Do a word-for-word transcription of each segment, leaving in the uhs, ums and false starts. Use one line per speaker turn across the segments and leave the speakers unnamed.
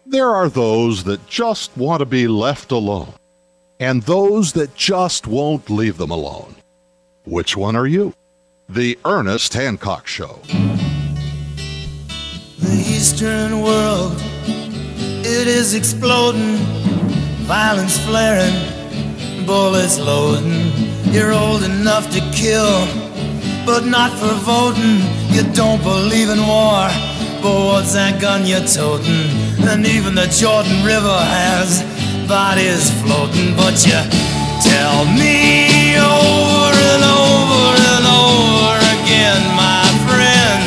There are those that just want to be left alone, and those that just won't leave them alone. Which one are you? The Ernest Hancock Show.
The Eastern world, it is exploding, violence flaring, bullets loading. You're old enough to kill, but not for voting. You don't believe in war, but what's that gun you're toting? And even the Jordan River has bodies floating. But you tell me over and over and over again, my friend,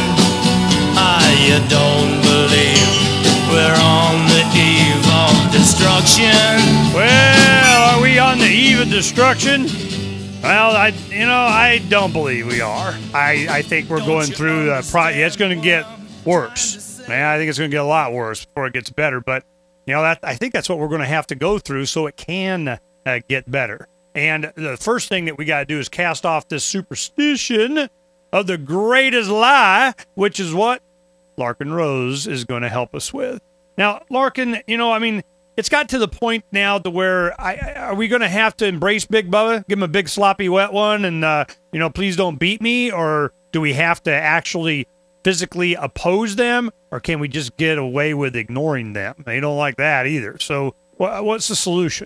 ah, you don't believe we're on the eve of destruction.
Well, are we on the eve of destruction? Well, I, you know, I don't believe we are. I, I think we're going through the pro. Yeah, it's going to get worse. Man, I think it's going to get a lot worse before it gets better. But you know, that I think that's what we're going to have to go through so it can uh, get better. And the first thing that we got to do is cast off this superstition of the greatest lie, which is what Larken Rose is going to help us with. Now, Larken, you know, I mean, it's got to the point now to where I, are we going to have to embrace Big Bubba, give him a big sloppy wet one, and, uh, you know, please don't beat me? Or do we have to actually physically oppose them? Or can we just get away with ignoring them? They don't like that either. So wh what's the solution?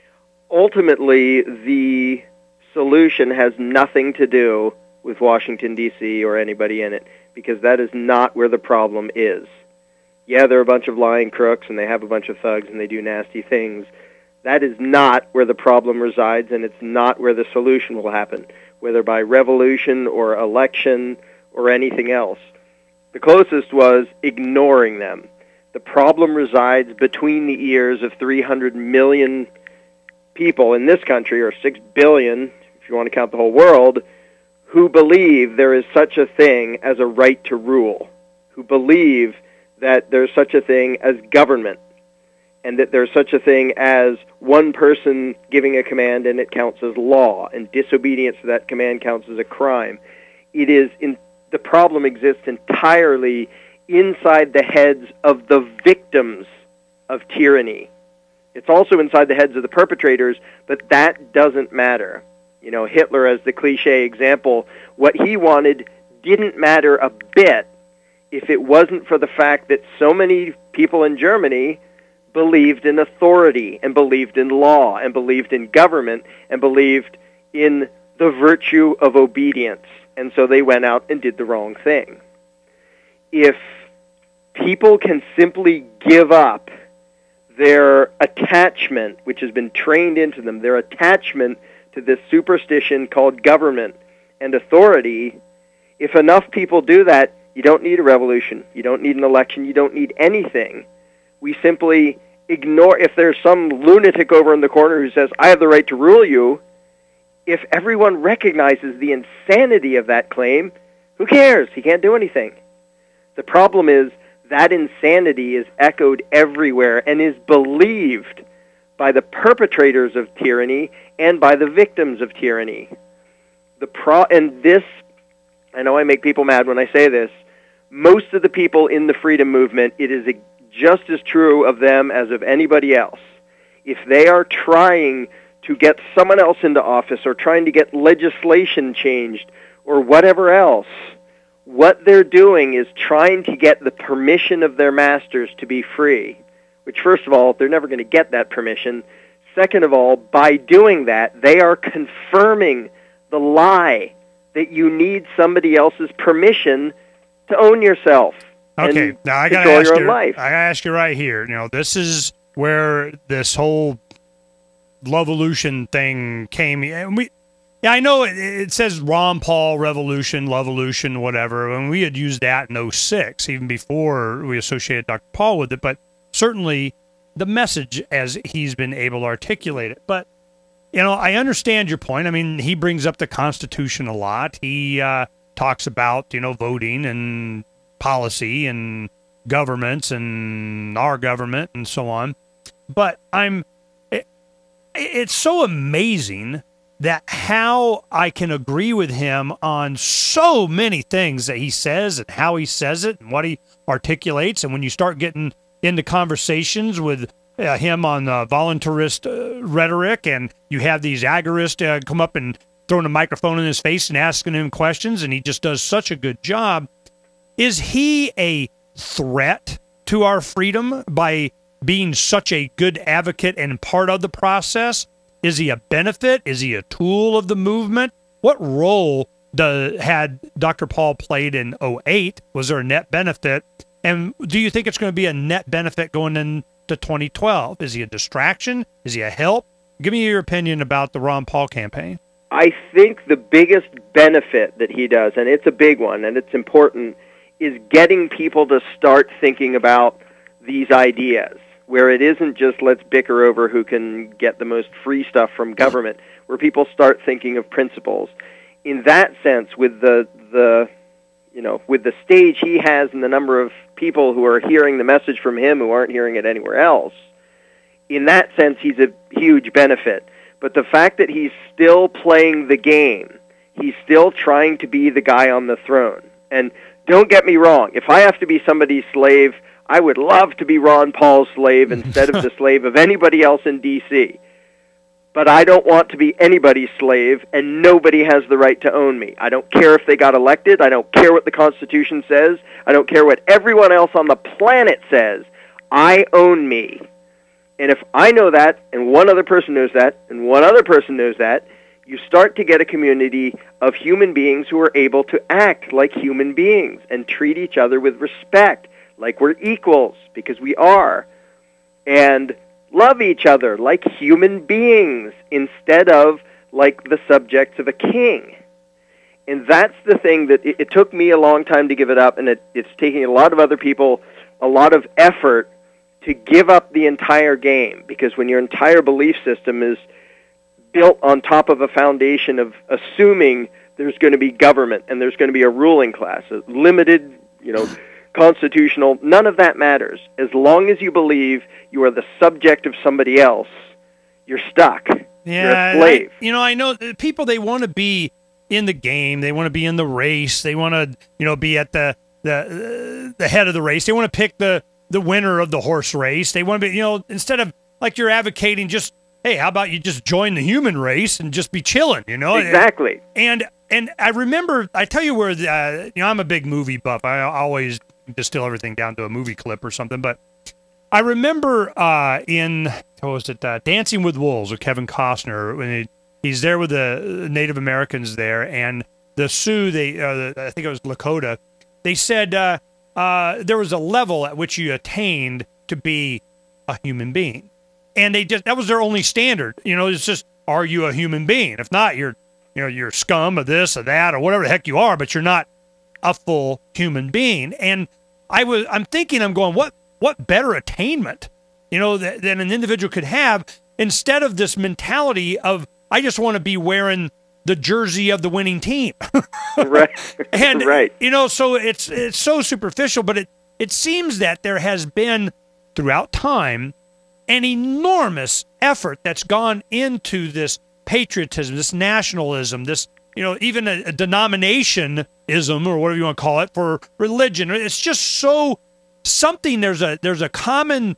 Ultimately, the solution has nothing to do with Washington, D C or anybody in it, because that is not where the problem is. Yeah, they're a bunch of lying crooks, and they have a bunch of thugs, and they do nasty things. That is not where the problem resides, and it's not where the solution will happen, whether by revolution or election or anything else. The closest was ignoring them. The problem resides between the ears of three hundred million people in this country, or six billion, if you want to count the whole world, who believe there is such a thing as a right to rule, who believe that there's such a thing as government, and that there's such a thing as one person giving a command and it counts as law, and disobedience to that command counts as a crime. It is in, the problem exists entirely inside the heads of the victims of tyranny. It's also inside the heads of the perpetrators, but that doesn't matter. You know, Hitler as the cliche example, what he wanted didn't matter a bit if it wasn't for the fact that so many people in Germany believed in authority and believed in law and believed in government and believed in the virtue of obedience. And so they went out and did the wrong thing. If people can simply give up their attachment, which has been trained into them, their attachment to this superstition called government and authority, if enough people do that, you don't need a revolution. You don't need an election. You don't need anything. We simply ignore, if there's some lunatic over in the corner who says, I have the right to rule you, if everyone recognizes the insanity of that claim, who cares? He can't do anything. The problem is that insanity is echoed everywhere and is believed by the perpetrators of tyranny and by the victims of tyranny. The pro and this, I know I make people mad when I say this, most of the people in the freedom movement, it is just as true of them as of anybody else. If they are trying to get someone else into office or trying to get legislation changed or whatever else, what they're doing is trying to get the permission of their masters to be free, which, first of all, they're never going to get that permission. Second of all, by doing that, they are confirming the lie that you need somebody else's permission to own yourself.
Okay,
and
now I got to ask you. I got to ask you right here. You know, this is where this whole Lovolution thing came. And we, yeah, I know it, it says Ron Paul Revolution, Lovolution, whatever, and we had used that in oh six, even before we associated Doctor Paul with it. But certainly, the message as he's been able to articulate it. But you know, I understand your point. I mean, he brings up the Constitution a lot. He uh, talks about, you know, voting and policy and governments and our government and so on. But I'm, it, it's so amazing that how I can agree with him on so many things that he says and how he says it and what he articulates. And when you start getting into conversations with uh, him on uh, voluntarist uh, rhetoric, and you have these agorists uh, come up and throwing a microphone in his face and asking him questions, and he just does such a good job. Is he a threat to our freedom by being such a good advocate and part of the process? Is he a benefit? Is he a tool of the movement? What role does, had Doctor Paul played in oh eight? Was there a net benefit? And do you think it's going to be a net benefit going into twenty twelve? Is he a distraction? Is he a help? Give me your opinion about the Ron Paul campaign.
I think the biggest benefit that he does, and it's a big one, and it's important, is getting people to start thinking about these ideas, where it isn't just let's bicker over who can get the most free stuff from government, where people start thinking of principles. In that sense, with the the you know with the stage he has and the number of people who are hearing the message from him who aren't hearing it anywhere else, in that sense he's a huge benefit. But the fact that he's still playing the game, he's still trying to be the guy on the throne. And don't get me wrong, if I have to be somebody's slave, I would love to be Ron Paul's slave instead of the slave of anybody else in D C But I don't want to be anybody's slave, and nobody has the right to own me. I don't care if they got elected. I don't care what the Constitution says. I don't care what everyone else on the planet says. I own me. And if I know that, and one other person knows that, and one other person knows that, you start to get a community of human beings who are able to act like human beings and treat each other with respect, like we're equals, because we are, and love each other like human beings instead of like the subjects of a king. And that's the thing that it, it took me a long time to give it up, and it, it's taking a lot of other people a lot of effort to give up the entire game, because when your entire belief system is built on top of a foundation of assuming there's going to be government and there's going to be a ruling class, a limited, you know, constitutional, none of that matters. As long as you believe you are the subject of somebody else, you're stuck.
Yeah,
you're a slave.
I, you know, I know people, they want to be in the game. They want to be in the race. They want to, you know, be at the the the head of the race. They want to pick the the winner of the horse race. They want to be, you know, instead of like you're advocating just, hey, how about you just join the human race and just be chilling, you know?
Exactly.
And and I remember, I tell you where, the, uh, you know, I'm a big movie buff. I always distill everything down to a movie clip or something. But I remember uh, in, what was it, uh, Dancing with Wolves with Kevin Costner, when he, he's there with the Native Americans there, and the Sioux, they, uh, I think it was Lakota, they said uh, uh, there was a level at which you attained to be a human being. And they just, that was their only standard. You know, it's just, are you a human being? If not, you're, you know, you're scum of this or that or whatever the heck you are, but you're not a full human being. And I was, I'm thinking, I'm going, what, what better attainment, you know, that, that an individual could have instead of this mentality of, I just want to be wearing the jersey of the winning team.
Right.
And,
right.
you know, so it's, it's so superficial, but it, it seems that there has been throughout time an enormous effort that's gone into this patriotism, this nationalism, this, you know, even a, a denominationism or whatever you want to call it for religion. It's just so something, there's a, there's a common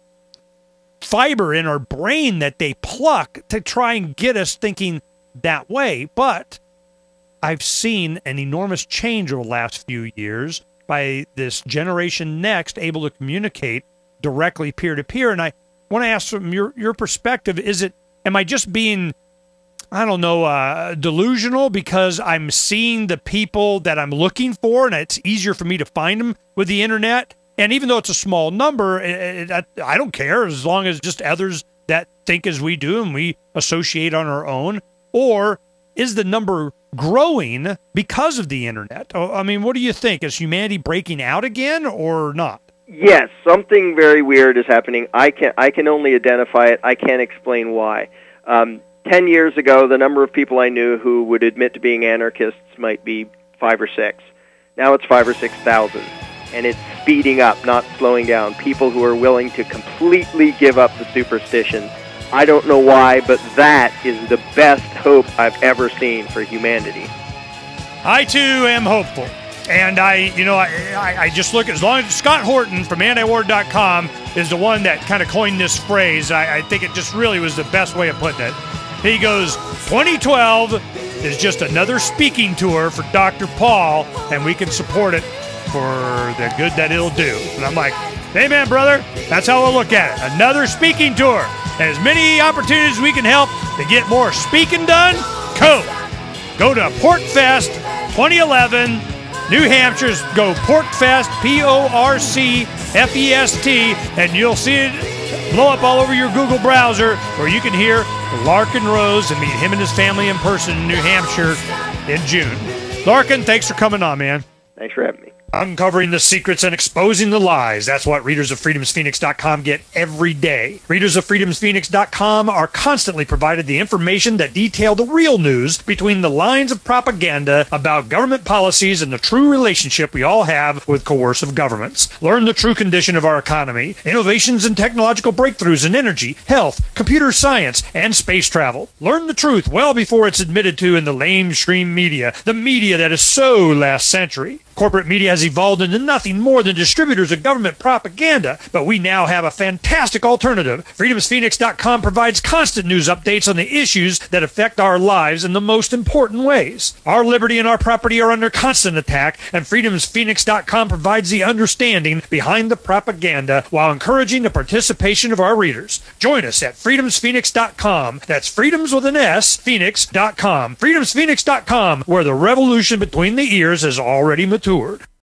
fiber in our brain that they pluck to try and get us thinking that way. But I've seen an enormous change over the last few years by this generation next able to communicate directly peer-to-peer. And I want to ask from your, your perspective, is it, am I just being, I don't know, uh, delusional because I'm seeing the people that I'm looking for and it's easier for me to find them with the internet? And even though it's a small number, it, it, I don't care as long as just others that think as we do and we associate on our own. Or is the number growing because of the internet? I mean, what do you think? Is humanity breaking out again or not?
Yes, something very weird is happening. I can I can only identify it. I can't explain why. Um, ten years ago, the number of people I knew who would admit to being anarchists might be five or six. Now it's five or six thousand, and it's speeding up, not slowing down. People who are willing to completely give up the superstition. I don't know why, but that is the best hope I've ever seen for humanity.
I, too, am hopeful. And I, you know, I, I, I just look, as long as Scott Horton from anti-war dot com is the one that kind of coined this phrase, I, I think it just really was the best way of putting it. He goes, twenty twelve is just another speaking tour for Doctor Paul, and we can support it for the good that it'll do. And I'm like, amen, brother. That's how we'll look at it. Another speaking tour. And as many opportunities as we can help to get more speaking done, go. Go to PorcFest twenty eleven. New Hampshire's go PorcFest, P O R C F E S T, and you'll see it blow up all over your Google browser, where you can hear Larken Rose and meet him and his family in person in New Hampshire in June. Larken, thanks for coming on, man.
Thanks for having me.
Uncovering the secrets and exposing the lies. That's what readers of freedoms phoenix dot com get every day. Readers of freedoms phoenix dot com are constantly provided the information that detail the real news between the lines of propaganda about government policies and the true relationship we all have with coercive governments. Learn the true condition of our economy, innovations and technological breakthroughs in energy, health, computer science, and space travel. Learn the truth well before it's admitted to in the lamestream media, the media that is so last century. Corporate media has evolved into nothing more than distributors of government propaganda, but we now have a fantastic alternative. freedoms phoenix dot com provides constant news updates on the issues that affect our lives in the most important ways. Our liberty and our property are under constant attack, and freedoms phoenix dot com provides the understanding behind the propaganda while encouraging the participation of our readers. Join us at freedoms phoenix dot com. That's freedoms with an S, phoenix dot com. freedoms phoenix dot com, where the revolution between the ears has already matured.